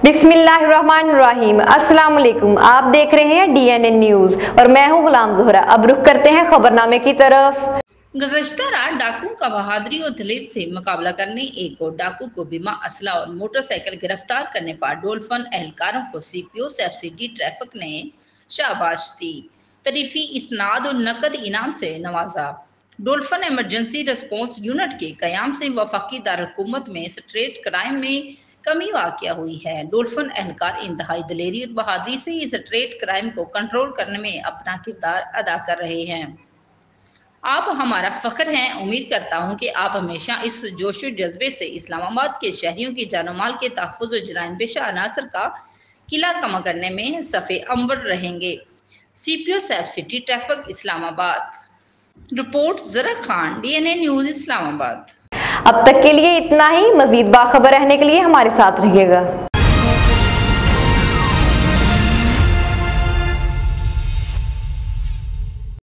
बिस्मिल्लाहिर्रहमानिर्रहीम। अस्सलाम वालेकुम। आप देख रहे हैं DNN न्यूज और मैं हूं गुलाम ज़ोहरा। अब रुख करते हैं खबरनामे की तरफ। गुज़श्ता रात डाकुओं का बहादुरी और दलेरी से मुकाबला करने एक और डाकू को बीमा असला और मोटरसाइकिल गिरफ्तार करने पर डोलफन एहलकारों को CPO सब्सिडी ट्रैफिक ने शाबाश दी। तरीफी इसनाद और नकद इनाम से नवाजा। डोलफन इमरजेंसी रिस्पॉन्स यूनिट के कयाम से वफाकी दारकूमत में स्ट्रेट क्राइम में कमी वाक़या हुई है। डोलफन एहलकार इंतहाई दलेरी और बहादुरी से इस स्ट्रेट क्राइम को कंट्रोल करने में अपना किरदार अदा कर रहे हैं। आप हमारा फ़ख्र हैं। उम्मीद करता हूँ कि आप हमेशा इस जोश व जज्बे से इस्लामाबाद के शहरियों की जान माल के तहफ़्फ़ुज़ और जराइम पेशा अनासर का किला कम करने में सफ़े अम्बर रहेंगे। CPO safe city traffic Islamabad. Report Zara Khan, DNN news Islamabad. अब तक के लिए इतना ही। मज़ीद बाखबर रहने के लिए हमारे साथ रहिएगा।